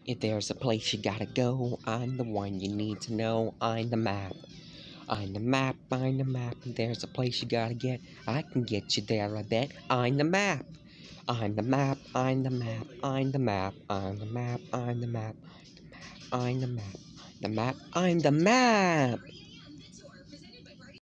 If there's a place you gotta go, I'm the one you need to know. I'm the map. I'm the map, I'm the map. If there's a place you gotta get, I can get you there, I bet. I'm the map. I'm the map, I'm the map, I'm the map, I'm the map, I'm the map, I'm the map, the map, I'm the map.